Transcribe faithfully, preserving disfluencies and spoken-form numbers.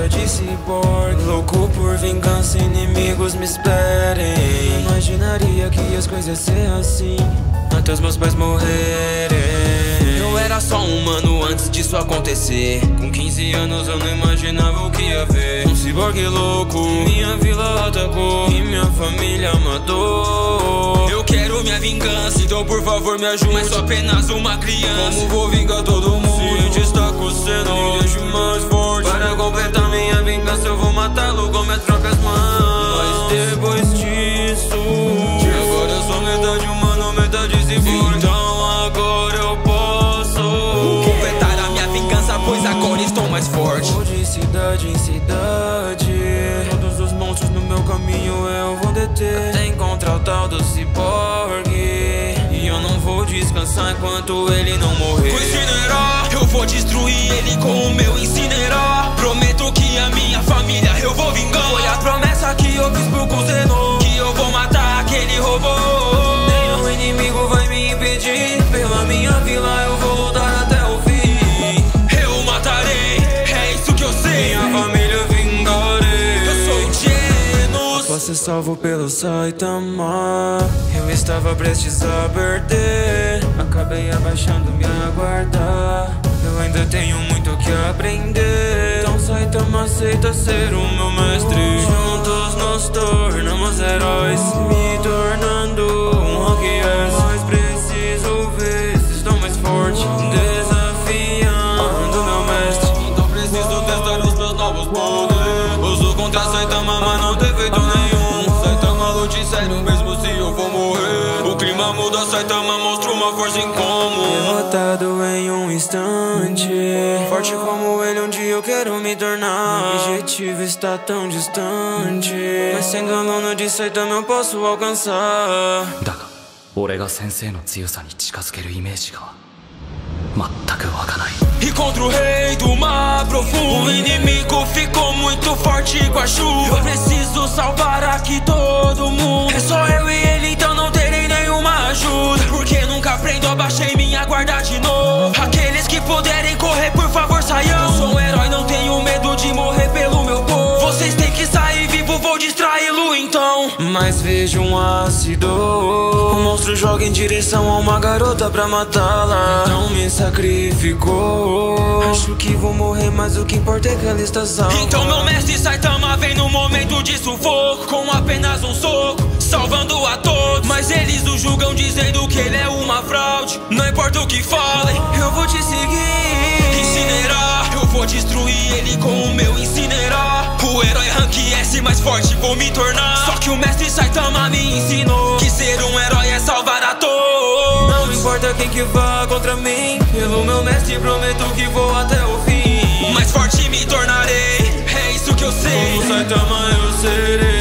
de ciborgue, louco por vingança, inimigos me esperem. Não imaginaria que as coisas iam ser assim até os meus pais morrerem. Eu era só um humano antes disso acontecer. Com quinze anos eu não imaginava o que ia ver. Um ciborgue louco, minha vila atacou e minha família matou. Eu quero minha vingança, então por favor me ajude. Mas sou apenas uma criança, como vou vingar todo mundo? Se eu destaco sendo, me deixo mais forte. Para completar minha vingança eu vou matá-lo com minhas próprias mãos. Mas depois disso, agora eu sou metade humano, metade ciborgue. Então agora eu posso completar a minha vingança, pois agora estou mais forte. Vou de cidade em cidade, todos os monstros no meu caminho eu vou deter, até encontrar o tal do ciborgue. E eu não vou descansar enquanto ele não morrer. Com incinerar, eu vou destruir ele com o meu incinerar. Prometo que a minha família eu vou vingar. Foi a promessa que eu fiz pro Kuzeno, que eu vou matar aquele robô. Nenhum inimigo vai me impedir, pela minha vila eu vou lutar até o fim. Eu matarei, é isso que eu sei. Minha família vingarei. Eu sou Genos. Após ser salvo pelo Saitama, eu estava prestes a perder. Acabei abaixando minha guarda, eu ainda tenho muito que aprender. Então Saitama aceita ser o meu mestre. Juntos nos tornamos heróis, me tornando um Rock-S. Mas preciso ver se estou mais forte, desafiando meu mestre. Então preciso testar os meus novos poderes. Uso contra Saitama, mas não tem feito nenhum. Saitama lute sério mesmo se eu for morrer. O clima muda, Saitama mostra uma força incomum. Derrotado em um instante, forte como ele um dia eu quero me tornar. Meu objetivo está tão distante, mas sendo aluno de Saitama eu posso alcançar. だが俺が先生の強さに近づけるイメージが全く湧かない。 E contra o rei do mar profundo, o inimigo ficou muito forte com a chuva. Eu preciso salvar aqui todo mundo. É só eu e ele, então não terei nenhuma ajuda. Porque nunca aprendo, abaixei minha guarda de novo. Aqueles que puderem correr, por favor saiam. Eu sou um herói, não tenho medo de morrer pelo meu povo. Vocês têm que sair vivo, vou distraí-lo então. Mas vejo um ácido, o monstro joga em direção a uma garota pra matá-la. Então me sacrificou. Acho que vou morrer, mas o que importa é que ela está salva. Então meu mestre Saitama vem no momento de sufoco, com apenas um soco, salvando a todos. Mas eles o julgam dizendo que ele é uma fraude. Não importa o que falem, eu vou te seguir. Incinerar, eu vou destruir ele com o meu incinerar. O herói rank S mais forte vou me tornar. Só que o mestre Saitama me ensinou que ser um herói é salvar a todos. Não importa quem que vá contra mim, pelo meu mestre prometo que vou até o fim. Mais forte me tornarei, é isso que eu sei. Como Saitama eu serei.